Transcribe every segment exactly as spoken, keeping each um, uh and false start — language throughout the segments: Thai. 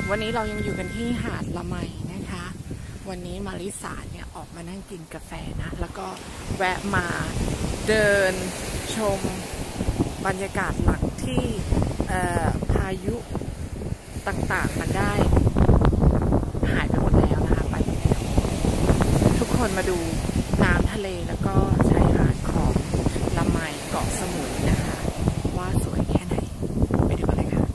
วันนี้เรายังอยู่กันที่หาดละไมนะคะวันนี้มาริสาเนี่ยออกมานั่งกินกาแฟนะแล้วก็แวะมาเดินชมบรรยากาศหลังที่พายุต่างๆมันได้หายไปหมดแล้วนะคะไปแล้วทุกคนมาดูน้ำทะเลแล้วก็ชายหาดของละไมเกาะสมุยนะคะว่าสวยแค่ไหนไปดูกันเลยค่ะ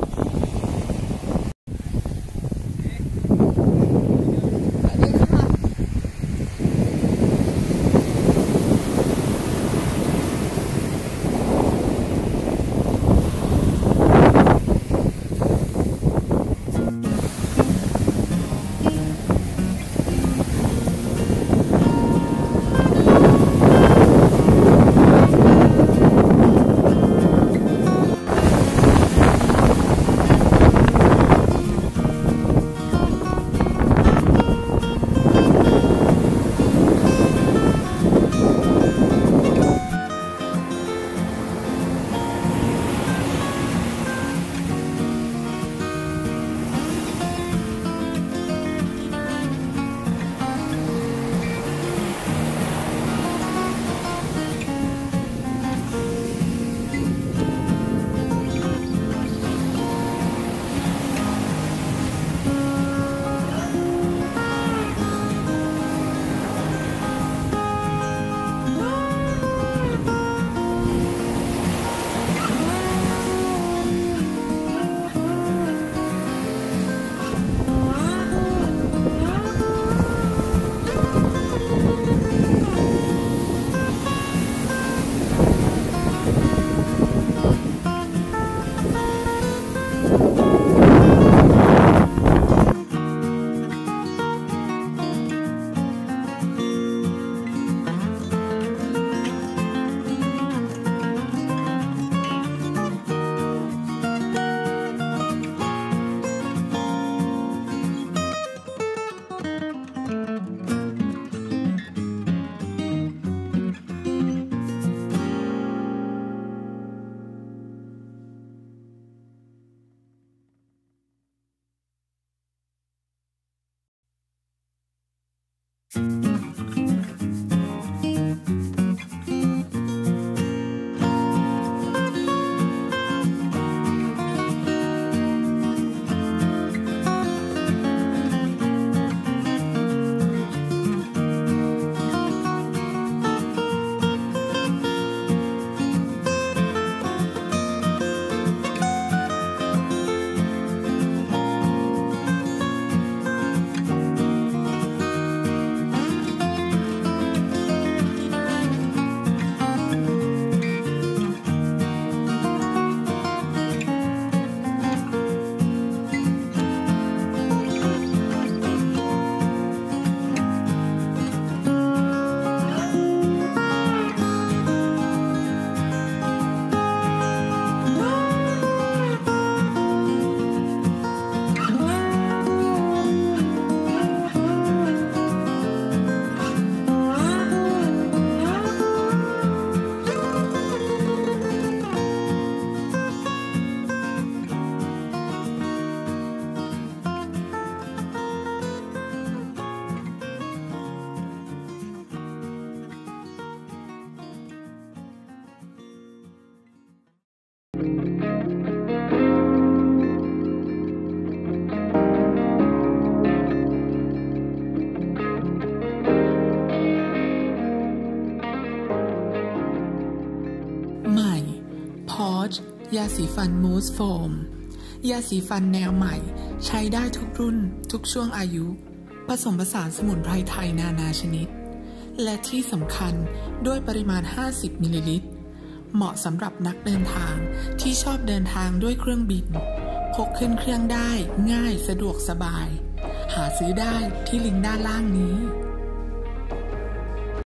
ใหม่ พอช ยาสีฟันมูสโฟมยาสีฟันแนวใหม่ใช้ได้ทุกรุ่นทุกช่วงอายุผสมผสานสมุนไพรไทยนานาชนิดและที่สำคัญด้วยปริมาณห้าสิบมิลลิลิตรเหมาะสำหรับนักเดินทางที่ชอบเดินทางด้วยเครื่องบินพกขึ้นเครื่องได้ง่ายสะดวกสบายหาซื้อได้ที่ลิงก์ด้านล่างนี้